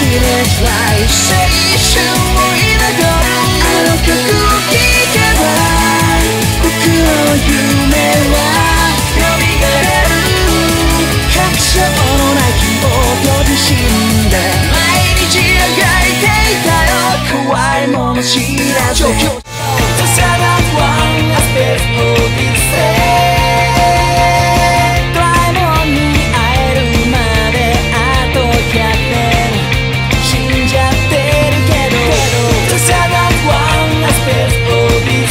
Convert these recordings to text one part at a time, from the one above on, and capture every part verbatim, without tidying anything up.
きれづらい青春を彩るあの曲を聴けば僕の夢は蘇る確証のない希望と自信で毎日あがいていたよ怖いもの知らずJust another one aspect of this dayドラえもんに会えるまであとひゃくねん死んじゃってるけど Just another one aspect of this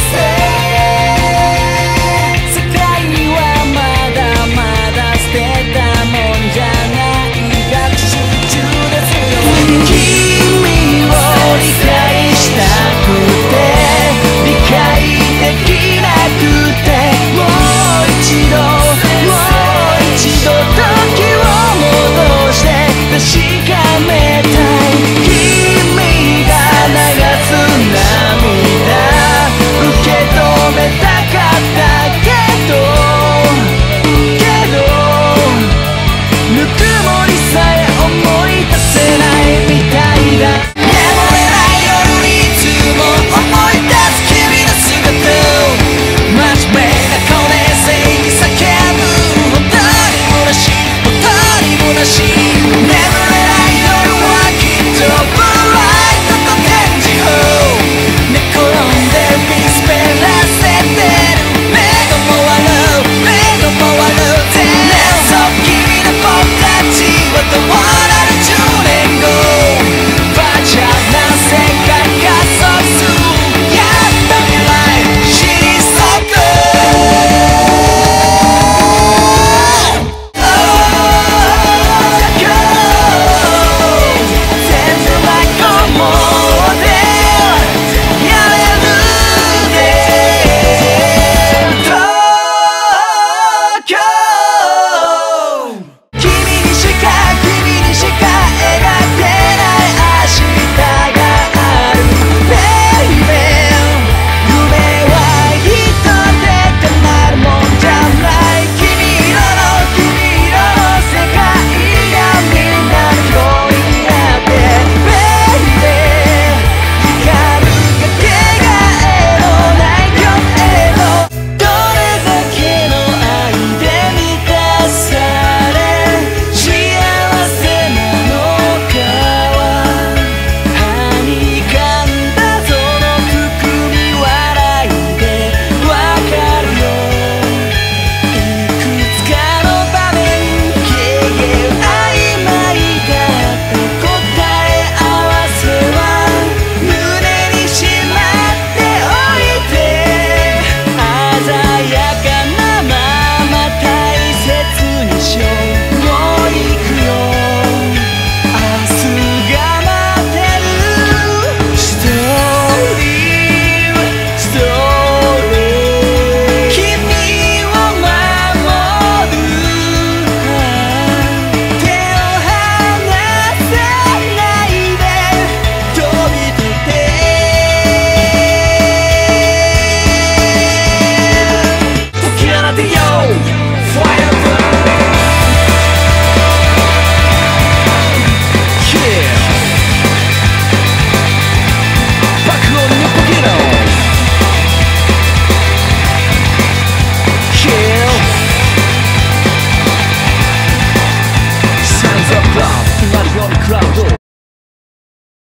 day 世界はまだまだ捨てたもんじゃない学習中ですよ君を理解したくて理解できなくてもう一度もう一度時を戻して確かめたい君が流す涙受け止めたかったけどけどぬくもりさえ思い出せないみたいだ眠れない夜にいつも思い出す君の姿真面目な子でせいに叫ぶ本当に虚しい本当に虚しい眠れない夜はきっとブライトと展示法寝転んで見つめらせてる目が回る目が回るぜそう君の僕たちはどうなるじゅうねんごバーチャルな世界加速するやっと未来知りそうく全部ない思うでやれるで東京君にしか君にしか描けない明日がある Baby 夢は一人で叶るもんじゃない君色の君色の世界がみんなの共になって Baby 光るかけがえのない今日へのどれだけの愛で満たされ幸せなのかは歯に噛んだその含み笑いでわかるよいくつかの場面経験曖昧だった答え合わせは胸にしまっておいて鮮やかなまま大切にしようもう行くよ明日が待ってるストーリーストーリー君を守る手を離さないで飛び出て解き放てよ Fire Kill 爆音にポケロ Kill Sounds of love 決まるようにクラウド